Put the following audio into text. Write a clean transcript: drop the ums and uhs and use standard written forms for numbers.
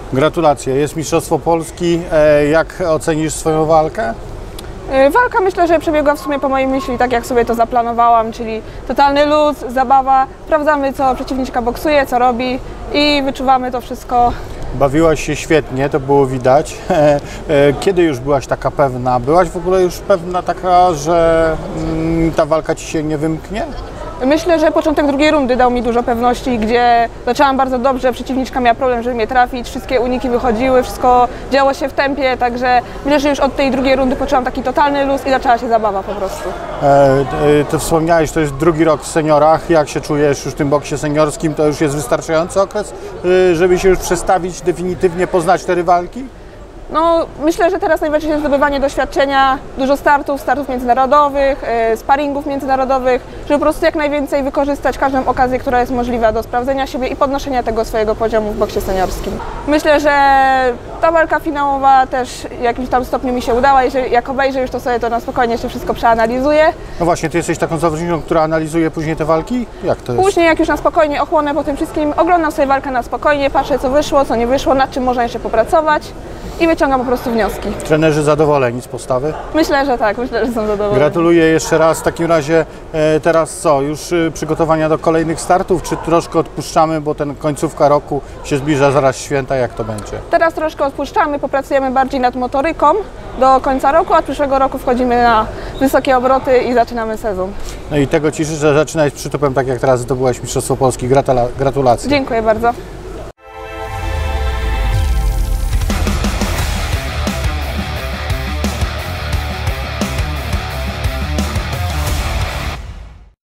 Gratulacje, jest Mistrzostwo Polski. Jak ocenisz swoją walkę? Walka myślę, że przebiegła w sumie po mojej myśli, tak jak sobie to zaplanowałam, czyli totalny luz, zabawa, sprawdzamy co przeciwniczka boksuje, co robi i wyczuwamy to wszystko. Bawiłaś się świetnie, to było widać. Kiedy już byłaś taka pewna? Byłaś w ogóle już pewna taka, że ta walka Ci się nie wymknie? Myślę, że początek drugiej rundy dał mi dużo pewności, gdzie zaczęłam bardzo dobrze, przeciwniczka miała problem, żeby mnie trafić, wszystkie uniki wychodziły, wszystko działo się w tempie, także myślę, że już od tej drugiej rundy poczułam taki totalny luz i zaczęła się zabawa po prostu. Ty wspomniałeś, to jest drugi rok w seniorach. Jak się czujesz już w tym boksie seniorskim? To już jest wystarczający okres, żeby się już przestawić, definitywnie poznać te rywalki? No, myślę, że teraz najważniejsze jest zdobywanie doświadczenia, dużo startów międzynarodowych, sparingów międzynarodowych, żeby po prostu jak najwięcej wykorzystać każdą okazję, która jest możliwa do sprawdzenia siebie i podnoszenia tego swojego poziomu w boksie seniorskim. Myślę, że ta walka finałowa też w jakimś tam stopniu mi się udała i że jak obejrzę już to sobie to na spokojnie jeszcze wszystko przeanalizuję. No właśnie, Ty jesteś taką zawodniczką, która analizuje później te walki? Jak to jest? Później jak już na spokojnie ochłonę po tym wszystkim, oglądam sobie walkę na spokojnie, patrzę co wyszło, co nie wyszło, nad czym można jeszcze popracować. I wyciągam po prostu wnioski. Trenerzy zadowoleni z postawy? Myślę, że tak, myślę, że są zadowoleni. Gratuluję jeszcze raz. W takim razie teraz co? Już przygotowania do kolejnych startów? Czy troszkę odpuszczamy, bo ten końcówka roku się zbliża, zaraz święta, jak to będzie? Teraz troszkę odpuszczamy, popracujemy bardziej nad motoryką do końca roku, a od przyszłego roku wchodzimy na wysokie obroty i zaczynamy sezon. No i tego Ci życzę, że zaczynać z przytupem, tak jak teraz zdobyłaś Mistrzostwo Polski. Gratulacje. Dziękuję bardzo.